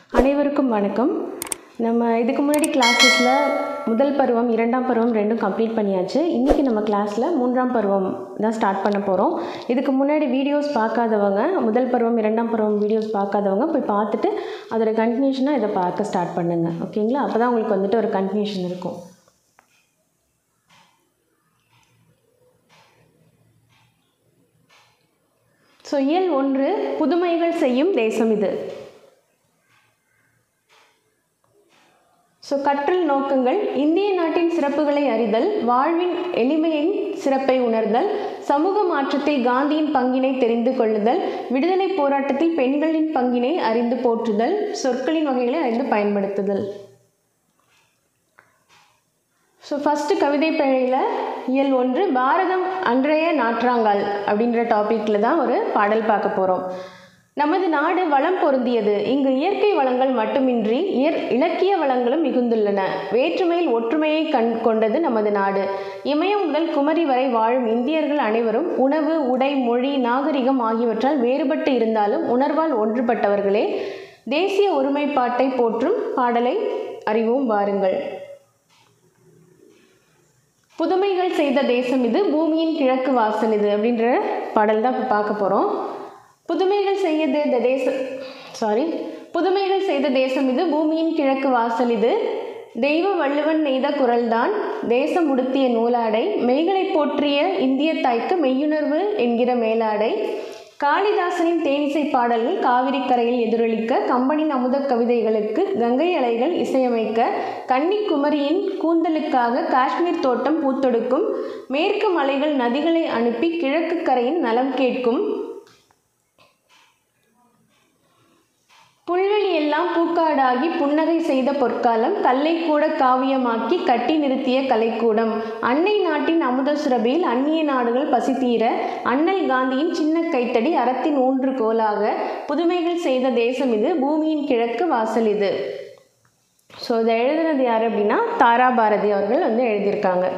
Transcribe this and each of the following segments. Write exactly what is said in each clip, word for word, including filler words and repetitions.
அனைவருக்கும் வணக்கம். நம்ம இதுக்கு முன்னாடி கிளாஸஸில் முதல் பருவம் இரண்டாம் பருவம் ரெண்டும் கம்ப்ளீட் பண்ணியாச்சு. இன்றைக்கி நம்ம கிளாஸில் மூன்றாம் பருவம் தான் ஸ்டார்ட் பண்ண போகிறோம். இதுக்கு முன்னாடி வீடியோஸ் பார்க்காதவங்க, முதல் பருவம் இரண்டாம் பருவம் வீடியோஸ் பார்க்காதவங்க போய் பார்த்துட்டு அதோட கண்டினியூஷனாக இதை பார்க்க ஸ்டார்ட் பண்ணுங்கள். ஓகேங்களா? அப்போ தான் உங்களுக்கு வந்துட்டு ஒரு கண்டினியூஷன் இருக்கும். ஸோ இயல் ஒன்று, புதுமைகள் செய்யும் தேசம் இது. ஸோ கற்றல் நோக்கங்கள்: இந்திய நாட்டின் சிறப்புகளை அறிதல், வாழ்வின் எளிமையின் சிறப்பை உணர்தல், சமூக மாற்றத்தில் காந்தியின் பங்கினை தெரிந்து கொள்ளுதல், விடுதலை போராட்டத்தில் பெண்களின் பங்கினை அறிந்து போற்றுதல், சொற்களின் வகைகளை அறிந்து பயன்படுத்துதல். ஸோ ஃபஸ்ட்டு கவிதை பிழையில் இயல் ஒன்று, பாரதம் அன்றைய நாற்றாங்கால் அப்படின்ற டாப்பிக்கில் தான் ஒரு பாடல் பார்க்க போகிறோம். நமது நாடு வளம் பொருந்தியது. இங்கு இயற்கை வளங்கள் மட்டுமின்றி இயற் இலக்கிய வளங்களும் மிகுந்துள்ளன. வேற்றுமையில் ஒற்றுமையை கண் கொண்டது நமது நாடு. இமயம் முதல் குமரி வரை வாழும் இந்தியர்கள் அனைவரும் உணவு, உடை, மொழி, நாகரிகம் ஆகியவற்றால் வேறுபட்டு இருந்தாலும் உணர்வால் ஒன்றுபட்டவர்களே. தேசிய ஒருமைப்பாட்டை போற்றும் பாடலை அறிவோம் வாருங்கள். புதுமைகள் செய்த தேசம் இது, பூமியின் கிழக்கு வாசல் இது அப்படின்ற பாடல் தான் இப்போ பார்க்க போகிறோம். புதுமைகள் செய்த இந்த தேசம் சாரி புதுமைகள் செய்த தேசம் இது, பூமியின் கிழக்கு வாசல் இது. தெய்வ வள்ளுவன் நெய்த குரல்தான் தேசம் உடுத்திய நூலாடை. மெய்களை போற்றிய இந்திய தாய்க்கு மெய்யுணர்வு என்கிற மேலாடை. காளிதாசனின் தேனிசை பாடல்கள் காவிரி கரையில் எதிரொலிக்க, கம்பனின் அமுத கவிதைகளுக்கு கங்கை அலைகள் இசையமைக்க, கன்னிக்குமரியின் கூந்தலுக்காக காஷ்மீர் தோட்டம் பூத்தொடுக்கும், மேற்கு மலைகள் நதிகளை அனுப்பி கிழக்கு கரையின் நலம் கேட்கும், புல்வெளி எல்லாம் பூக்காடாகி புன்னகை செய்த பொற்காலம், கல்லை கூட காவியமாக்கி கட்டி நிறுத்திய கலைக்கூடம், அன்னை நாட்டின் அமுத சுரபியில் அந்நிய நாடுகள் பசித்தீர, அண்ணல் காந்தியின் சின்ன கைத்தடி அறத்தின் ஊன்று கோலாக, புதுமைகள் செய்த தேசம் இது, பூமியின் கிழக்கு வாசல் இது. ஸோ இதை எழுதுனது யார் அப்படின்னா தாரா பாரதி அவர்கள் வந்து எழுதியிருக்காங்க.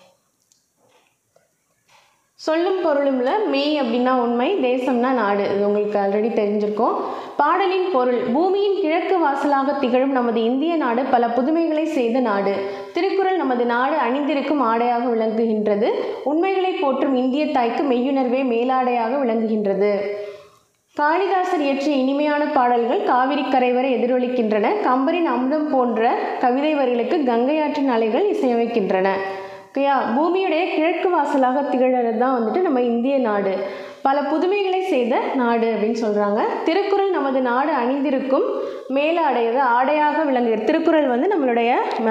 சொல்லும் பொருளும்ல மெய் அப்படின்னா உண்மை, தேசம்னா நாடு. இது உங்களுக்கு ஆல்ரெடி தெரிஞ்சிருக்கும். பாடலின் பொருள்: பூமியின் கிழக்கு வாசலாக திகழும் நமது இந்திய நாடு பல புதுமைகளை செய்த நாடு. திருக்குறள் நமது நாடு அணிந்திருக்கும் ஆடையாக விளங்குகின்றது. உண்மைகளை போற்றும் இந்திய தாய்க்கு மெய்யுணர்வே மேலாடையாக விளங்குகின்றது. காளிதாசர் இயற்றிய இனிமையான பாடல்கள் காவிரி கரை வரை எதிரொலிக்கின்றன. கம்பரின் அமுதம் போன்ற கவிதை வரிகளுக்கு கங்கை ஆற்றின் அலைகள் இசையமைக்கின்றன. ஓகேயா? பூமியுடைய கிழக்கு வாசலாக திகழறது தான் வந்துட்டு நம்ம இந்திய நாடு, பல புதுமைகளை செய்த நாடு அப்படின்னு சொல்கிறாங்க. திருக்குறள் நமது நாடு அணிந்திருக்கும் மேலாடையது ஆடையாக விளங்குகிறது. திருக்குறள் வந்து நம்மளுடைய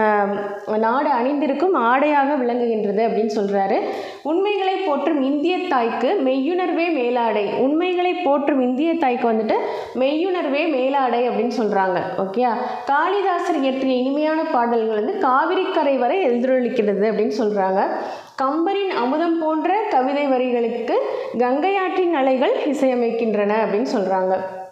நாடு அணிந்திருக்கும் ஆடையாக விளங்குகின்றது அப்படின்னு சொல்கிறாரு. உண்மைகளை போற்றும் இந்திய தாய்க்கு மெய்யுணர்வே மேலாடை. உண்மைகளை போற்றும் இந்திய தாய்க்கு வந்துட்டு மெய்யுணர்வே மேலாடை அப்படின்னு சொல்கிறாங்க. ஓகேயா? காளிதாசர் இயற்றிய இனிமையான பாடல்கள் வந்து காவிரி கரை வரை எதிரொலிக்கிறது அப்படின்னு சொல்கிறாங்க. கம்பரின் அமுதம் போன்ற கவிதை வரிகளுக்கு கங்கை ஆற்றின் அலைகள் இசையமைக்கின்றன அப்படின்னு சொல்கிறாங்க.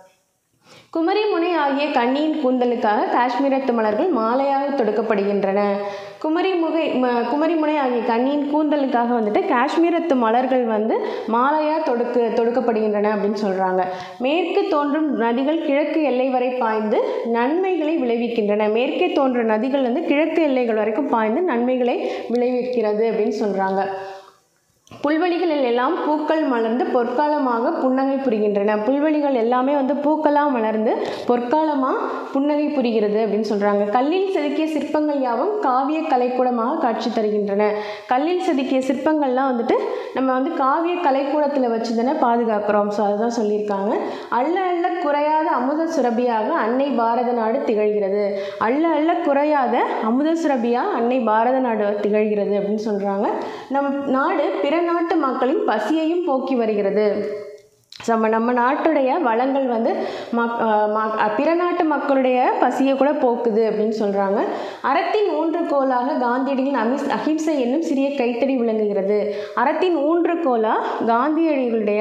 குமரி முனை ஆகிய கன்னியின் கூந்தலுக்காக காஷ்மீரத்து மலர்கள் மாலையாக தொடுக்கப்படுகின்றன. குமரி முகை குமரி முனை ஆகிய கன்னியின் கூந்தலுக்காக வந்துட்டு காஷ்மீரத்து மலர்கள் வந்து மாலையாக தொடுக்கு தொடுக்கப்படுகின்றன அப்படின்னு சொல்கிறாங்க. மேற்கு தோன்றும் நதிகள் கிழக்கு எல்லை வரை பாய்ந்து நன்மைகளை விளைவிக்கின்றன. மேற்கே தோன்றும் நதிகள் வந்து கிழக்கு எல்லைகள் வரைக்கும் பாய்ந்து நன்மைகளை விளைவிக்கிறது அப்படின்னு சொல்கிறாங்க. புல்வெளிகளில் எல்லாம் பூக்கள் மலர்ந்து பொற்காலமாக புன்னகை புரிகின்றன. புல்வெளிகள் எல்லாமே வந்து பூக்களாக மலர்ந்து பொற்காலமாக புன்னகை புரிகிறது அப்படின்னு சொல்கிறாங்க. கல்லில் செதுக்கிய சிற்பங்கள் யாவும் காவிய கலைக்கூடமாக காட்சி தருகின்றன. கல்லில் செதுக்கிய சிற்பங்கள்லாம் வந்துட்டு நம்ம வந்து காவிய கலைக்கூடத்தில் வச்சு தானே பாதுகாக்கிறோம். ஸோ அதுதான் சொல்லியிருக்காங்க. அள்ள அள்ள குறையாத அமுத சுரபியாக அன்னை பாரத நாடு திகழ்கிறது. அள்ள அள்ள குறையாத அமுத சுரபியாக அன்னை பாரத நாடு திகழ்கிறது அப்படின்னு சொல்கிறாங்க. நம் நாடு பிற நாட்டு மக்களின் பசியையும் போக்கி வருகிறது. நம்ம நம்ம நாட்டுடைய வளங்கள் வந்து மக் பிற நாட்டு மக்களுடைய பசியை கூட போக்குது அப்படின்னு சொல்கிறாங்க. அறத்தின் ஊன்றுகோலாக காந்தியடிகளின் அமிஸ் அஹிம்சை என்னும் சிறிய கைத்தடி விளங்குகிறது. அறத்தின் ஊன்றுகோலாக காந்தியடிகளுடைய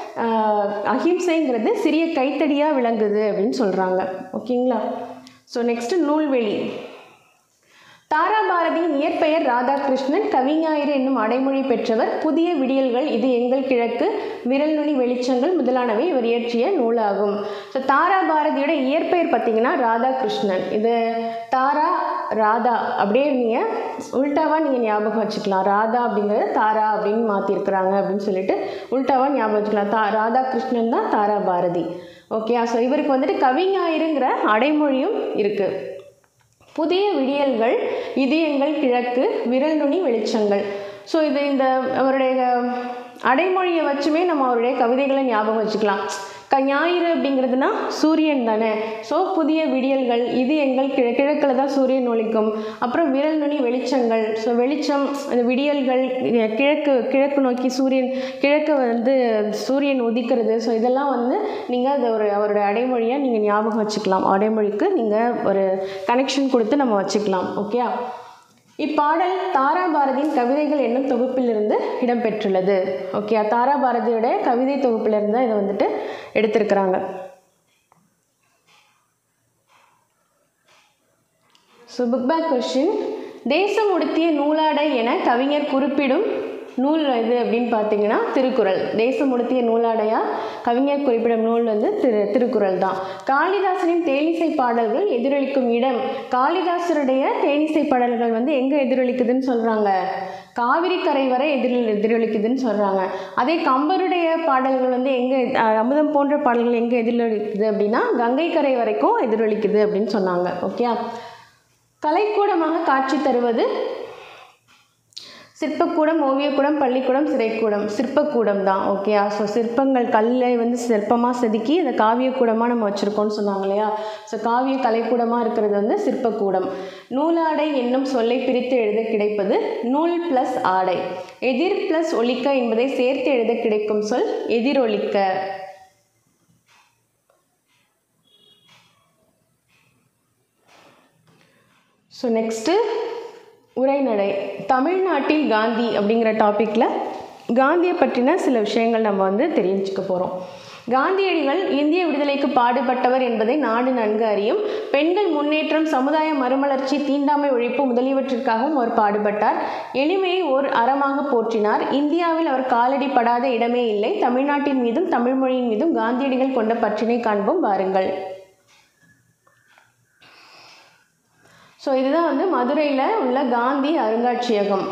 அஹிம்சைங்கிறது சிறிய கைத்தடியாக விளங்குது அப்படின்னு சொல்கிறாங்க. ஓகேங்களா? So next நூல்வெளி. தாராபாரதியின் இயற்பெயர் ராதாகிருஷ்ணன். கவிஞாயிறு என்னும் அடைமொழி பெற்றவர். புதிய விடியல்கள், இது எங்கள் கிழக்கு, விரல் நுனி வெளிச்சங்கள் முதலானவை இவர் இயற்றிய நூலாகும். ஸோ தாராபாரதியோட இயற்பெயர் பார்த்தீங்கன்னா ராதாகிருஷ்ணன். இது தாரா ராதா அப்படியே நீங்கள் உல்டாவாக நீங்கள் ஞாபகம் வச்சுக்கலாம். ராதா அப்படிங்கிறது தாரா அப்படின்னு மாற்றிருக்கிறாங்க அப்படின்னு சொல்லிட்டு உல்டாவாக ஞாபகம் வச்சுக்கலாம். தா ராதாகிருஷ்ணன் தான் தாராபாரதி. ஓகே, ஸோ இவருக்கு வந்துட்டு கவிஞாயிறுங்கிற அடைமொழியும் இருக்குது. புதிய விடியல்கள், இது எங்கள் கிழக்கு, விரல் நுனி வெளிச்சங்கள். ஸோ இது இந்த அவருடைய அடைமொழியை வச்சுமே நம்ம அவருடைய கவிதைகளை ஞாபகம் வச்சுக்கலாம். க ஞாயிறு அப்படிங்கிறதுனா சூரியன் தானே. ஸோ புதிய விடியல்கள், இது எங்கள் கிழ கிழக்கில் தான் சூரியன் ஒளிக்கும். அப்புறம் விரல் நுனி வெளிச்சங்கள், ஸோ வெளிச்சம், அந்த விடியல்கள், கிழக்கு கிழக்கு நோக்கி சூரியன், கிழக்கு வந்து சூரியன் உதிக்கிறது. ஸோ இதெல்லாம் வந்து நீங்கள் அது ஒரு அவருடைய அடைமொழியாக நீங்கள் ஞாபகம் வச்சுக்கலாம். அடைமொழிக்கு நீங்கள் ஒரு கனெக்ஷன் கொடுத்து நம்ம வச்சுக்கலாம். ஓகே, இப்பாடல் தாராபாரதியின் கவிதைகள் என்னும் தொகுப்பிலிருந்து இடம்பெற்றுள்ளது. ஓகே, தாராபாரதியோட கவிதை தொகுப்பிலிருந்து இதை வந்துட்டு எடுத்திருக்கிறாங்க. So book back question. தேசம் உடுத்திய நூலாடை என கவிஞர் குறிப்பிடும் நூல் எது அப்படின்னு பார்த்தீங்கன்னா திருக்குறள். தேசம் உடுத்திய நூலாடையாக கவிஞர் குறிப்பிடும் நூல் வந்து திரு திருக்குறள் தான். காளிதாசனின் தேனிசை பாடல்கள் எதிரொலிக்கும் இடம். காளிதாசருடைய தேனிசை பாடல்கள் வந்து எங்கே எதிரொலிக்குதுன்னு சொல்கிறாங்க? காவிரி கரை வரை எதிரில் எதிரொலிக்குதுன்னு சொல்கிறாங்க. அதே கம்பருடைய பாடல்கள் வந்து எங்கே, அமுதம் போன்ற பாடல்கள் எங்கே எதிரொலிக்குது அப்படின்னா கங்கை கரை வரைக்கும் எதிரொலிக்குது அப்படின்னு சொன்னாங்க. ஓகே, கலைக்கூடமாக காட்சி தருவது சிற்பக்கூடம், ஓவியக்கூடம், பள்ளிக்கூடம், சிறைக்கூடம். சிற்பக்கூடம் தான். ஓகே, ஸோ சிற்பங்கள் கல்லை வந்து சிற்பமாக செதுக்கி அந்த காவியக்கூடமாக நம்ம வச்சுருக்கோம்னு சொன்னாங்க இல்லையா. ஸோ காவிய கலைக்கூடமாக இருக்கிறது வந்து சிற்பக்கூடம். நூலாடை என்னும் சொல்லை பிரித்து எழுத கிடைப்பது நூல் ப்ளஸ் ஆடை. எதிர் ப்ளஸ் ஒலிக்க என்பதை சேர்த்து எழுத கிடைக்கும் சொல் எதிரொலிக்க. ஸோ நெக்ஸ்ட்டு உரைநடை. தமிழ்நாட்டில் காந்தி அப்படிங்கிற டாப்பிக்கில் காந்தியை பற்றின சில விஷயங்கள் நம்ம வந்து தெரிஞ்சுக்க போகிறோம். காந்தியடிகள் இந்திய விடுதலைக்கு பாடுபட்டவர் என்பதை நாடு நன்கு அறியும். பெண்கள் முன்னேற்றம், சமுதாய மறுமலர்ச்சி, தீண்டாமை ஒழிப்பு முதலியவற்றிற்காகவும் அவர் பாடுபட்டார். எளிமையை ஓர் அறமாக போற்றினார். இந்தியாவில் அவர் காலடி படாத இடமே இல்லை. தமிழ்நாட்டின் மீதும் தமிழ் மொழியின் மீதும் காந்தியடிகள் கொண்ட பற்றினை காண்போம் வாருங்கள். ஸோ இதுதான் வந்து மதுரையில் உள்ள காந்தி அருங்காட்சியகம்.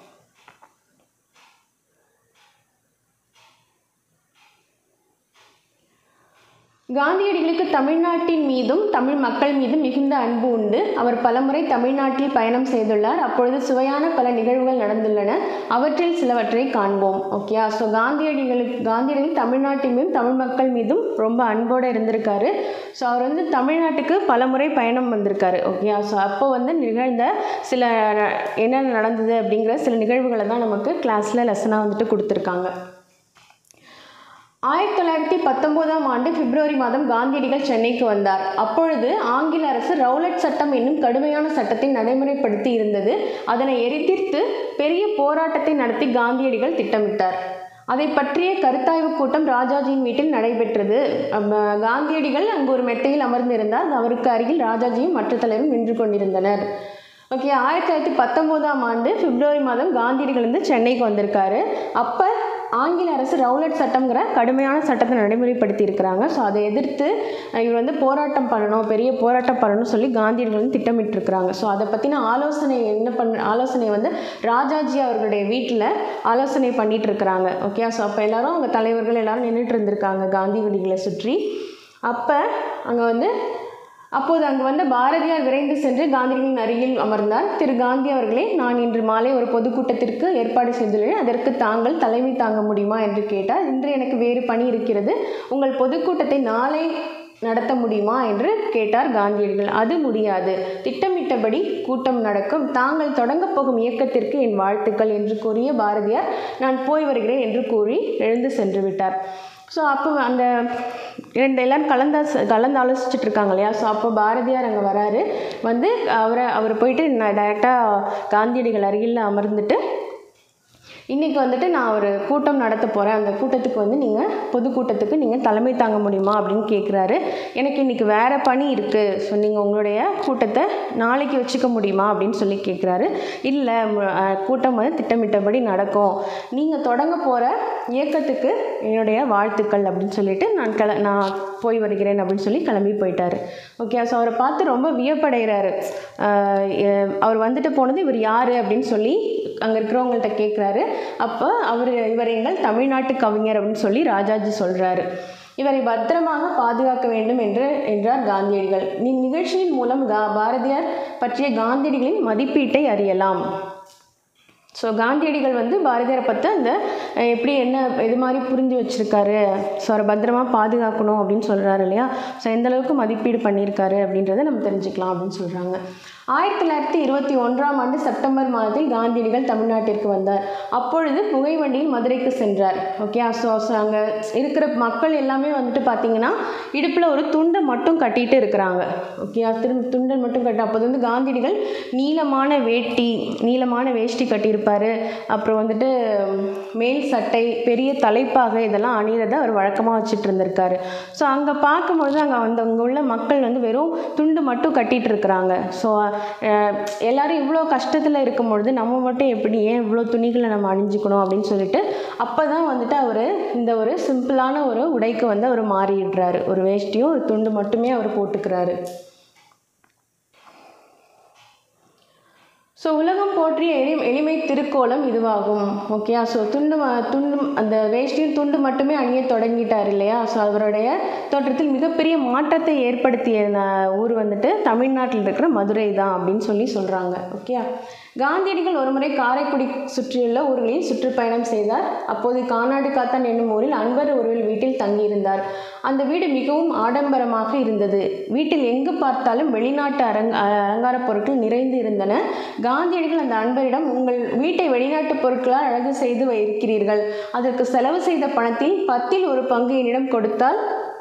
காந்தியடிகளுக்கு தமிழ்நாட்டின் மீதும் தமிழ் மக்கள் மீதும் மிகுந்த அன்பு உண்டு. அவர் பலமுறை தமிழ்நாட்டில் பயணம் செய்துள்ளார். அப்பொழுது சுவையான பல நிகழ்வுகள் நடந்துள்ளன. அவற்றில் சிலவற்றை காண்போம். ஓகே, ஸோ காந்தியடிகளுக்கு காந்தியடிகள் தமிழ்நாட்டின் மீதும் தமிழ் மக்கள் மீதும் ரொம்ப அன்போடு இருந்திருக்காரு. ஸோ அவர் வந்து தமிழ்நாட்டுக்கு பலமுறை பயணம் வந்திருக்காரு. ஓகே, ஸோ அப்போ வந்து நிகழ்ந்த சில என்ன நடந்தது அப்படிங்கிற சில நிகழ்வுகளை தான் நமக்கு கிளாஸில் லெசனாக வந்துட்டு கொடுத்துருக்காங்க. ஆயிரத்தி தொள்ளாயிரத்தி பத்தொம்போதாம் ஆண்டு பிப்ரவரி மாதம் காந்தியடிகள் சென்னைக்கு வந்தார். அப்பொழுது ஆங்கில அரசு ரவுலட் சட்டம் என்னும் கடுமையான சட்டத்தை நடைமுறைப்படுத்தி இருந்தது. அதனை எதிர்த்து பெரிய போராட்டத்தை நடத்தி காந்தியடிகள் திட்டமிட்டார். அதை பற்றிய கருத்தாய்வு கூட்டம் ராஜாஜியின் வீட்டில் நடைபெற்றது. காந்தியடிகள் அங்கு ஒரு மெத்தையில் அமர்ந்திருந்தார். அவருக்கு அருகில் ராஜாஜியும் மற்ற தலைவரும் நின்று கொண்டிருந்தனர். ஓகே, ஆயிரத்தி தொள்ளாயிரத்தி பத்தொம்போதாம் ஆண்டு பிப்ரவரி மாதம் காந்தியடிகள் வந்து சென்னைக்கு வந்திருக்காரு. அப்போ ஆங்கில அரசு ரவுலட் சட்டம்ங்கிற கடுமையான சட்டத்தை நடைமுறைப்படுத்தி இருக்கிறாங்க. ஸோ அதை எதிர்த்து இவர் வந்து போராட்டம் பண்ணணும், பெரிய போராட்டம் பண்ணணும்னு சொல்லி காந்தியடிகள் வந்து திட்டமிட்டிருக்கிறாங்க. ஸோ அதை பற்றின ஆலோசனை என்ன பண்ண ஆலோசனை வந்து ராஜாஜி அவர்களுடைய வீட்டில் ஆலோசனை பண்ணிட்டு இருக்கிறாங்க. ஓகே, ஸோ அப்போ எல்லாரும் அவங்க தலைவர்கள் எல்லாரும் நின்றுட்டு இருந்திருக்காங்க காந்தியடிகளை சுற்றி. அப்போ அங்கே வந்து அப்போது அங்கு வந்த பாரதியார் விரைந்து சென்று காந்தியடிகளின் அருகில் அமர்ந்தார். திரு காந்தி அவர்களே, நான் இன்று மாலை ஒரு பொதுக்கூட்டத்திற்கு ஏற்பாடு செய்துள்ளேன். அதற்கு தாங்கள் தலைமை தாங்க முடியுமா என்று கேட்டார். இன்று எனக்கு வேறு பணி இருக்கிறது. உங்கள் பொதுக்கூட்டத்தை நாளை நடத்த முடியுமா என்று கேட்டார் காந்தியடிகள். அது முடியாது. திட்டமிட்டபடி கூட்டம் நடக்கும். தாங்கள் தொடங்கப் போகும் இயக்கத்திற்கு என் வாழ்த்துக்கள் என்று கூறிய பாரதியார், நான் போய் வருகிறேன் என்று கூறி எழுந்து சென்று விட்டார். ஸோ அப்போ அந்த ரெண்டு எல்லோரும் கலந்தா கலந்து ஆலோசிச்சுட்டு இருக்காங்க இல்லையா. ஸோ அப்போ பாரதியார் அங்கே வராரு. வந்து அவரை அவர் போயிட்டு டைரெக்டாக காந்தியடிகள் அருகில் அமர்ந்துட்டு இன்றைக்கி வந்துட்டு நான் ஒரு கூட்டம் நடத்த போகிறேன், அந்த கூட்டத்துக்கு வந்து நீங்கள் பொதுக்கூட்டத்துக்கு நீங்கள் தலைமை தாங்க முடியுமா அப்படின்னு கேட்குறாரு. எனக்கு இன்றைக்கி வேறு பணி இருக்குது, ஸோ நீங்கள் உங்களுடைய கூட்டத்தை நாளைக்கு வச்சுக்க முடியுமா அப்படின்னு சொல்லி கேட்குறாரு. இல்லை, கூட்டம் வந்து திட்டமிட்டபடி நடக்கும், நீங்கள் தொடங்க போகிற இயக்கத்துக்கு என்னுடைய வாழ்த்துக்கள் அப்படின்னு சொல்லிட்டு நான் கிள நான் போய் வருகிறேன் அப்படின்னு சொல்லி கிளம்பி போயிட்டார். ஓகே, ஸோ அவரை பார்த்து ரொம்ப வியப்படைகிறாரு. அவர் வந்துட்டு போனது இவர் யார் அப்படின்னு சொல்லி அங்கே இருக்கிறவங்கள்ட்ட கேட்குறாரு. அப்போ அவர் இவர் எங்கள் தமிழ்நாட்டு கவிஞர் அப்படின்னு சொல்லி ராஜாஜி சொல்கிறாரு. இவரை பத்திரமாக பாதுகாக்க வேண்டும் என்று என்றார் காந்தியடிகள். இந்நிகழ்ச்சியின் மூலம் கா பாரதியார் பற்றிய காந்தியடிகளின் மதிப்பீட்டை அறியலாம். ஸோ காந்தியடிகள் வந்து பாரதியாரை பற்றி அந்த எப்படி என்ன இது மாதிரி புரிஞ்சு வச்சுருக்காரு, ஸோ அவரை பத்திரமா பாதுகாக்கணும் அப்படின்னு சொல்கிறாரு இல்லையா. ஸோ எந்தளவுக்கு மதிப்பீடு பண்ணியிருக்காரு அப்படின்றத நம்ம தெரிஞ்சுக்கலாம் அப்படின்னு சொல்கிறாங்க. ஆயிரத்தி தொள்ளாயிரத்தி இருபத்தி ஒன்றாம் ஆண்டு செப்டம்பர் மாதத்தில் காந்தியடிகள் தமிழ்நாட்டிற்கு வந்தார். அப்பொழுது புகை வண்டியில் மதுரைக்கு சென்றார். ஓகே, ஸோ ஸோ அங்கே இருக்கிற மக்கள் எல்லாமே வந்துட்டு பார்த்திங்கன்னா இடுப்பில் ஒரு துண்டை மட்டும் கட்டிகிட்டு இருக்கிறாங்க. ஓகே, திரும்ப துண்டை மட்டும் கட்டி, அப்போது வந்து காந்தியடிகள் நீளமான வேட்டி நீளமான வேஷ்டி கட்டியிருப்பார். அப்புறம் வந்துட்டு மேல் சட்டை, பெரிய தலைப்பாக இதெல்லாம் அணிகிறத அவர் வழக்கமாக வச்சுட்டு இருந்திருக்காரு. ஸோ அங்கே பார்க்கும்பொழுது அங்கே வந்து அங்கே உள்ள மக்கள் வந்து வெறும் துண்டு மட்டும் கட்டிகிட்டு இருக்கிறாங்க. ஸோ எல்லாரும் இவ்வளோ கஷ்டத்தில் இருக்கும் பொழுது நம்ம மட்டும் எப்படி ஏன் இவ்வளோ துணிகளை நம்ம அணிஞ்சிக்கணும் அப்படின்னு சொல்லிட்டு அப்போ தான் வந்துட்டு அவர் இந்த ஒரு சிம்பிளான ஒரு உடைக்கு வந்து அவர் மாறிடுறாரு. ஒரு வேஷ்டியும் ஒரு துண்டு மட்டுமே அவர் போட்டுக்கிறாரு. ஸோ உலகம் போற்றிய எளி எளிமை திருக்கோலம் இதுவாகும். ஓகே, ஸோ துண்டு துண்டு அந்த வேஷ்டியும் துண்டு மட்டுமே அணிய தொடங்கிட்டார் இல்லையா. ஸோ அவருடைய தோற்றத்தில் மிகப்பெரிய மாற்றத்தை ஏற்படுத்திய ஊர் வந்துட்டு தமிழ்நாட்டில் இருக்கிற மதுரை தான் அப்படின்னு சொல்லி சொல்கிறாங்க. ஓகே, காந்தியடிகள் ஒருமுறை காரைக்குடி சுற்றியுள்ள ஊர்களில் சுற்றுப்பயணம் செய்தார். அப்போது கானாடு காத்தான் என்னும் ஊரில் அன்பர் ஒருவர் வீட்டில் தங்கியிருந்தார். அந்த வீடு மிகவும் ஆடம்பரமாக இருந்தது. வீட்டில் எங்கு பார்த்தாலும் வெளிநாட்டு அரங் அலங்கார பொருட்கள் நிறைந்து இருந்தன. காந்தியடிகள் அந்த அன்பரிடம், உங்கள் வீட்டை வெளிநாட்டு பொருட்களால் அழகு செய்து இருக்கிறீர்கள், அதற்கு செலவு செய்த பணத்தில் பத்தில் ஒரு பங்கு என்னிடம் கொடுத்தால்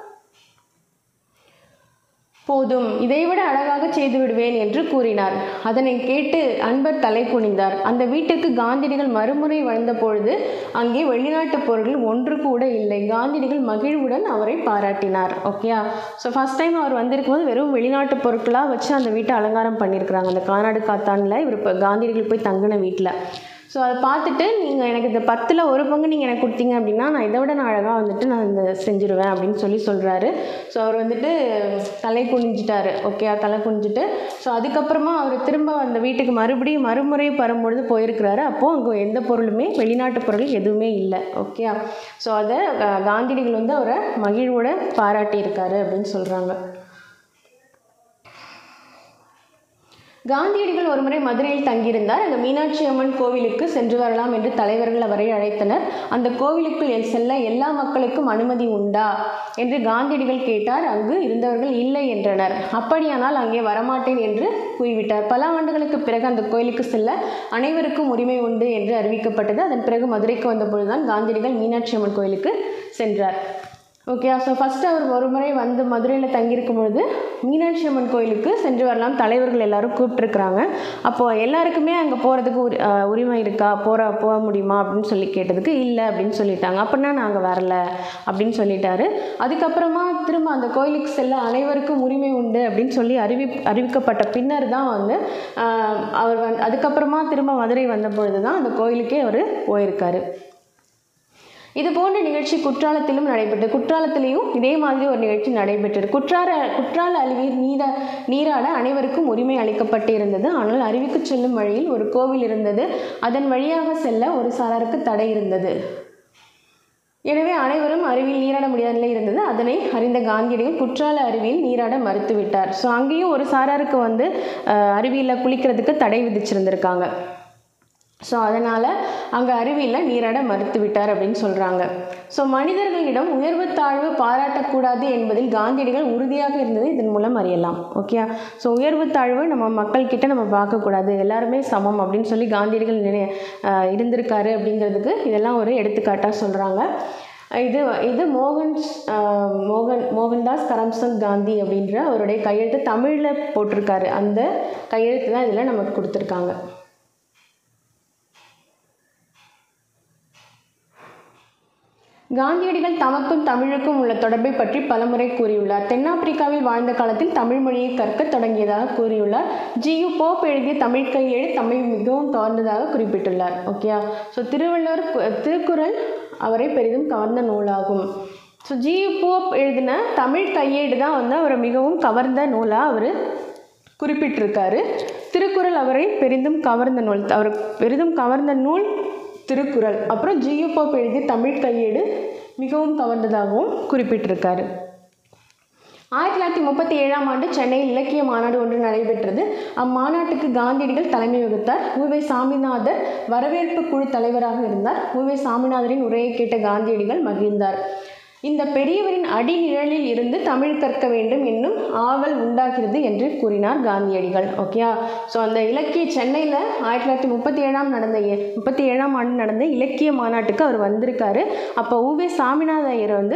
போதும், இதைவிட அழகாக செய்து விடுவேன் என்று கூறினார். அதனை கேட்டு அன்பர் தலை குனிந்தார். அந்த வீட்டுக்கு காந்தியடிகள் மறுமுறை வந்த பொழுது அங்கே வெளிநாட்டு பொருட்கள் ஒன்று கூட இல்லை. காந்தியடிகள் மகிழ்வுடன் அவரை பாராட்டினார். ஓகேயா, ஸோ ஃபஸ்ட் டைம் அவர் வந்திருக்கும் போது வெறும் வெளிநாட்டு பொருட்களாக வச்சு அந்த வீட்டை அலங்காரம் பண்ணியிருக்கிறாங்க. அந்த கானாடு காத்தானில் இவர் இப்போ காந்தியடிகள் போய் தங்கின வீட்டில். ஸோ அதை பார்த்துட்டு, நீங்கள் எனக்கு இந்த பத்தில் ஒரு பங்கு நீங்கள் எனக்கு கொடுத்தீங்க அப்படின்னா நான் இதை விட நான் அழகாக வந்துட்டு நான் இந்த செஞ்சுருவேன் அப்படின்னு சொல்லி சொல்கிறாரு. ஸோ அவர் வந்துட்டு தலை குனிஞ்சிட்டாரு. ஓகே, தலை குனிஞ்சிட்டு ஸோ அதுக்கப்புறமா அவர் திரும்ப அந்த வீட்டுக்கு மறுபடியும் மறுமுறை வரும்பொழுது போயிருக்கிறாரு. அப்போது அங்கே எந்த பொருளுமே வெளிநாட்டு பொருள் எதுவுமே இல்லை. ஓகே, ஸோ அதை காந்தியடிகள் வந்து அவரை மகிழ்வோட பாராட்டியிருக்காரு அப்படின்னு சொல்கிறாங்க. காந்தியடிகள் ஒருமுறை மதுரையில் தங்கியிருந்தார். அந்த மீனாட்சி அம்மன் கோவிலுக்கு சென்று வரலாம் என்று தலைவர்கள் அவரை அழைத்தனர். அந்த கோவிலுக்குள் செல்ல எல்லா மக்களுக்கும் அனுமதி உண்டா என்று காந்தியடிகள் கேட்டார். அங்கு இருந்தவர்கள் இல்லை என்றனர். அப்படியானால் அங்கே வரமாட்டேன் என்று கூறிவிட்டார். பல ஆண்டுகளுக்கு பிறகு அந்த கோயிலுக்கு செல்ல அனைவருக்கும் உரிமை உண்டு என்று அறிவிக்கப்பட்டது. அதன் பிறகு மதுரைக்கு வந்தபொழுதுதான் காந்தியடிகள் மீனாட்சி அம்மன் கோயிலுக்கு சென்றார். ஓகே, ஸோ ஃபஸ்ட்டு அவர் ஒரு முறை வந்து மதுரையில் தங்கியிருக்கும் பொழுது மீனாட்சி அம்மன் கோயிலுக்கு சென்று வரலாம், தலைவர்கள் எல்லாரும் கூப்பிட்டுருக்குறாங்க. அப்போது எல்லாருக்குமே அங்கே போகிறதுக்கு உரி உரிமை இருக்கா, போகிற போக முடியுமா அப்படின்னு சொல்லி கேட்டதுக்கு இல்லை அப்படின்னு சொல்லிட்டாங்க. அப்படின்னா நாங்கள் வரல அப்படின்னு சொல்லிட்டாரு. அதுக்கப்புறமா திரும்ப அந்த கோயிலுக்கு செல்ல அனைவருக்கும் உரிமை உண்டு அப்படின்னு சொல்லி அறிவி அறிவிக்கப்பட்ட பின்னர் தான் வந்து அவர் வந்து அதுக்கப்புறமா திரும்ப மதுரை வந்த பொழுது தான் அந்த கோயிலுக்கே அவர் போயிருக்காரு. இது போன்ற நிகழ்ச்சி குற்றாலத்திலும் நடைபெற்றது. குற்றாலத்திலையும் இதே மாதிரி ஒரு நிகழ்ச்சி நடைபெற்றது. குற்றால குற்றால அருவியில் நீர நீராட அனைவருக்கும் உரிமை அளிக்கப்பட்டு இருந்தது. ஆனால் அருவிக்கு செல்லும் வழியில் ஒரு கோவில் இருந்தது. அதன் வழியாக செல்ல ஒரு சாராருக்கு தடை இருந்தது. எனவே அனைவரும் அருவியில் நீராட முடியாத நிலை இருந்தது. அதனை அறிந்த காந்தியடிகள் குற்றால அருவியில் நீராட மறுத்துவிட்டார். ஸோ அங்கேயும் ஒரு சாராருக்கு வந்து அருவியில் குளிக்கிறதுக்கு தடை விதிச்சிருந்திருக்காங்க. ஸோ அதனால் அங்கே அருவியில் நீராட மறுத்து விட்டார் அப்படின்னு சொல்கிறாங்க. ஸோ மனிதர்களிடம் உயர்வு தாழ்வு பாராட்டக்கூடாது என்பதில் காந்தியடிகள் உறுதியாக இருந்தது இதன் மூலம் அறியலாம். ஓகே, ஸோ உயர்வு தாழ்வு நம்ம மக்கள்கிட்ட நம்ம பார்க்கக்கூடாது, எல்லாருமே சமம் அப்படின்னு சொல்லி காந்தியடிகள் நினை இருந்திருக்காரு அப்படிங்கிறதுக்கு இதெல்லாம் ஒரு எடுத்துக்காட்டாக சொல்கிறாங்க. இது இது மோகன் மோகன் மோகன்தாஸ் கரம்சந்த் காந்தி அப்படின்ற அவருடைய கையெழுத்து தமிழில் போட்டிருக்காரு. அந்த கையெழுத்து தான் இதில் நமக்கு கொடுத்துருக்காங்க. காந்தியடிகள் தமக்கும் தமிழுக்கும் உள்ள தொடர்பை பற்றி பலமுறை கூறியுள்ளார். தென்னாப்பிரிக்காவில் வாழ்ந்த காலத்தில் தமிழ் மொழியை கற்க தொடங்கியதாக கூறியுள்ளார். ஜியு போப் எழுதிய தமிழ் கையேடு தம்மை மிகவும் கவர்ந்ததாக குறிப்பிட்டுள்ளார். ஓகேயா. ஸோ திருவள்ளுவர் திருக்குறள் அவரை பெரிதும் கவர்ந்த நூலாகும். ஸோ ஜியு போப் எழுதின தமிழ் கையேடு தான் வந்து அவரை மிகவும் கவர்ந்த நூலாக அவர் குறிப்பிட்டிருக்காரு. திருக்குறள் அவரை பெரிதும் கவர்ந்த நூல் அவர் பெரிதும் கவர்ந்த நூல் திருக்குறள். அப்புறம் ஜியு போப் எழுதிய தமிழ் கையேடு மிகவும் கவர்ந்ததாகவும் குறிப்பிட்டிருக்காரு. ஆயிரத்தி தொள்ளாயிரத்தி முப்பத்தி ஏழாம் ஆண்டு சென்னையில் இலக்கிய மாநாடு ஒன்று நடைபெற்றது. அம்மாநாட்டுக்கு காந்தியடிகள் தலைமை வகித்தார். உவே சாமிநாதர் வரவேற்பு குழு தலைவராக இருந்தார். உவே சாமிநாதரின் உரையை கேட்ட காந்தியடிகள் மகிழ்ந்தார். இந்த பெரியவரின் அடிநிழலில் இருந்து தமிழ் கற்க வேண்டும் என்னும் ஆவல் உண்டாகிறது என்று கூறினார் காந்தியடிகள். ஓகேயா. ஸோ அந்த இலக்கிய சென்னையில் ஆயிரத்தி தொள்ளாயிரத்தி முப்பத்தி ஏழாம் நடந்த முப்பத்தி ஏழாம் ஆண்டு நடந்த இலக்கிய மாநாட்டுக்கு அவர் வந்திருக்காரு. அப்போ உவே சாமிநாத ஐயர் வந்து